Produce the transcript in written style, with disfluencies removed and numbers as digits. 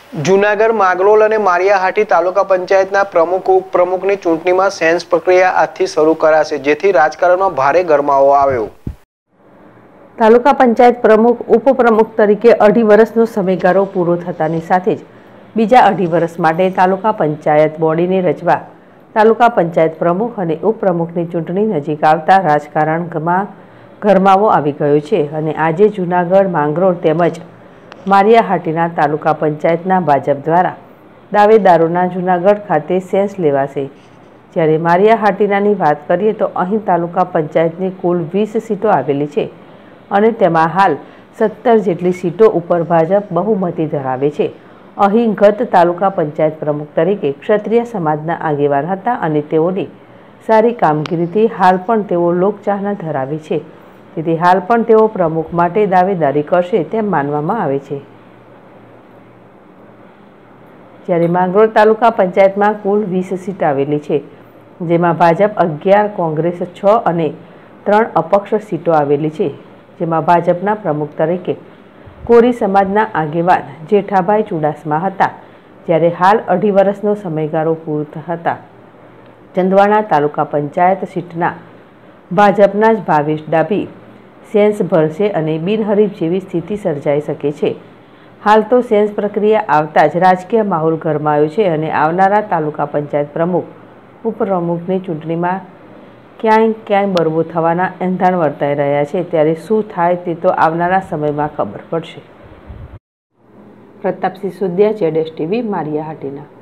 જૂનાગઢ માંગરોળ અને માળિયાહાટી તાલુકા પંચાયતના પ્રમુખ ઉપપ્રમુખની ચૂંટણીમાં સેન્સ પ્રક્રિયા આજથી શરૂ કરાશે, જેથી રાજકારણમાં ભારે ગરમાવો આવ્યો। તાલુકા પંચાયત પ્રમુખ ઉપપ્રમુખ તરીકે 2.5 વર્ષનો સમયગાળો પૂરો થતાની સાથે જ બીજા 2.5 વર્ષ માટે તાલુકા પંચાયત બોડીને રચવા તાલુકા પંચાયત પ્રમુખ અને ઉપપ્રમુખની ચૂંટણી નજીક આવતા રાજકારણમાં ગરમાવો આવી ગયો છે અને આજે જૂનાગઢ માંગરોળ તેમજ માળિયાહાટીના તાલુકા પંચાયતના ભાજપ દ્વારા દાવેદારોના જૂનાગઢ ખાતે સેન્સ લેવાશે। જ્યારે માળિયાહાટીનાની વાત કરીએ તો અહીં તાલુકા પંચાયતની કુલ 20 સીટો આવેલી છે અને તેમાં હાલ 17 જેટલી સીટો ઉપર ભાજપ બહુમતી ધરાવે છે। અહીં ગત તાલુકા પંચાયત પ્રમુખ તરીકે ક્ષત્રિય સમાજના આગેવાન હતા અને તેઓની સારી કામગીરીથી હાલ પણ તેઓ લોકચાહના ધરાવે છે, તેથી હાલ પણ તેઓ પ્રમુખ માટે દાવેદારી કરશે તેમ માનવામાં આવે છે। જ્યારે માંગરોળ તાલુકા પંચાયતમાં કુલ 20 સીટ આવેલી છે, જેમાં ભાજપ 11, કોંગ્રેસ 6 અને 3 અપક્ષ સીટો આવેલી છે, જેમાં ભાજપના પ્રમુખ તરીકે કોરી સમાજના આગેવાન જેઠાભાઈ ચુડાસમા હતા। જ્યારે હાલ 2.5 વર્ષનો સમયગાળો પૂરો થતાં ચંદવાડા તાલુકા પંચાયત સીટના ભાજપના જ ભાવેશ ડાભી સેન્સ ભરશે અને બિનહરીફ જેવી સ્થિતિ સર્જાઈ શકે છે। હાલ તો સેન્સ પ્રક્રિયા આવતા જ રાજકીય માહોલ ગરમાયો છે અને આવનારા તાલુકા પંચાયત પ્રમુખ ઉપપ્રમુખની ચૂંટણીમાં ક્યાંય બરવો થવાના એંધાણ વર્તાઈ રહ્યા છે। ત્યારે શું થાય તે તો આવનારા સમયમાં ખબર પડશે। પ્રતાપસિંહ સુદિયા, ZSTV, માળિયાહાટીના।